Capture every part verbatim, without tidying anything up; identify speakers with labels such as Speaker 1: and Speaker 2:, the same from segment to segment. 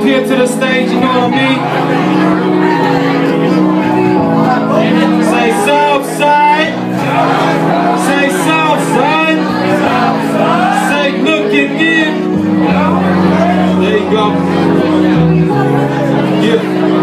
Speaker 1: here to the stage, you know what I mean? Say Southside. Say Southside. Say looking in. There you go. Yeah.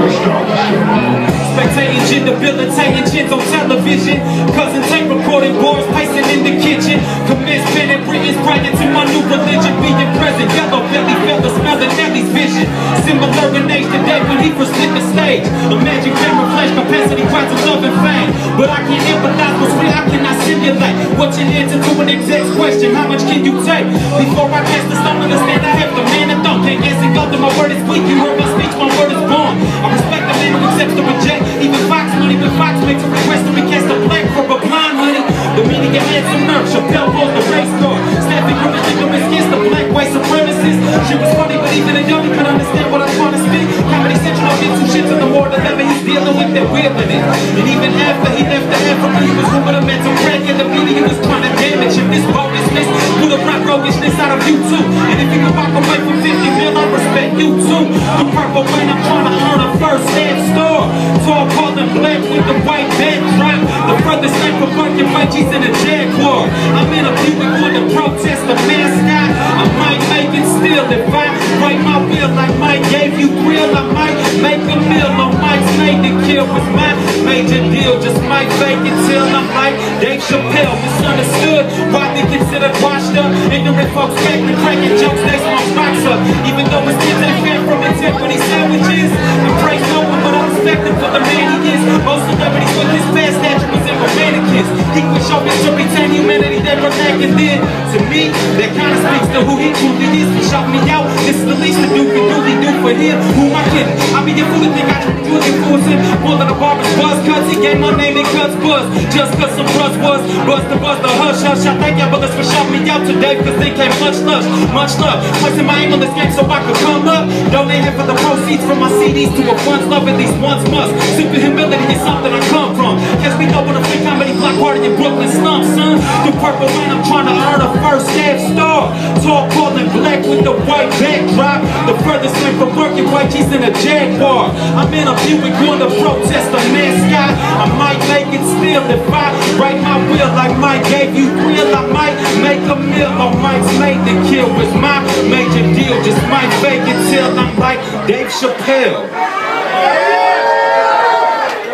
Speaker 1: Spectating, gin, debilitating chins on television. Cousin tape recording boards, pacing in the kitchen. Commence pen and Britain's praying to my new religion. Being present, yellow belly felt the smell of Nelly's vision. Similar in age to day when he first hit the stage. Imagine camera flash capacity, crowds of love and fame. But I can't empathize what's real, I cannot simulate. What's your answer to an exact question? How much can you take? Before I cast the stone, understand I have the man and don't. Can't guess and go through my word is weak. You heard my speech, my word is born. I respect the man who accepts the reject. Even Fox money, but Fox makes a request to recast a black for a blind honey. The meaning it had some nerve. Chappelle was the race car. Snapping from the ignorance against the black white supremacists. Shit was funny, but even a young could understand what I'm trying to speak. Comedy Central don't get two shits in the more than ever. He's dealing with that wheeling it. And even after he left the Africa, he was moving a mental crack in the media. He was trying to damage him. This bogus-ness put a rap roguishness out of you too. And if you can walk away from fifty mil, I respect you too. The purple rain, I'm trying to earn a first hand store. Tall, calling black with the white backdrop. The furthest thing from working white G's in a Jaguar. I'm in a Buick with a protest, the mascot. I might make it still if I write my will. I might gave you grill, I might make a meal. No Mike's made to kill was my major deal. Just might fake it till I'm like Dave Chappelle. Misunderstood, widely considered washed up. Ignorant folks back to cracking jokes, they smoke rocks up. Even though it's kids and fan from integrity sandwiches. I praise no one, but I respect him for the man he is. Most celebrities with his past attributes and romanticus. He would show me to retain humanity that we're lacking then. To me, that kind of speaks to who he truly is. He shot me out, this is the least to do, we really do for him. Who am I kidding? I mean, you fool to think I can do influence him. More than a barber's buzz cuts, he gave my name and cuts buzz. Just cause some buzz was, buzz to buzz the hush hush. I thank y'all brothers for shouting me out today, cause they came much love, much love. Placing my aim on this game so I could come up. Donate half of the proceeds from my C Ds to a funds love, at least once must. Super humility is something I come from. Guess we know what a free comedy block party in Brooklyn slums, son. The purple rain, I'm trying to earn a first half star. Tall, calling black with the white backdrop. The furthest thing from working white G's in a Jaguar. I'm in a Buick going to protest a mascot. I might make it still if I write my will. Like Mike gave you grill, I might make a meal. No Mike's made to kill was my major deal. Just might fake it till I'm like Dave Chappelle.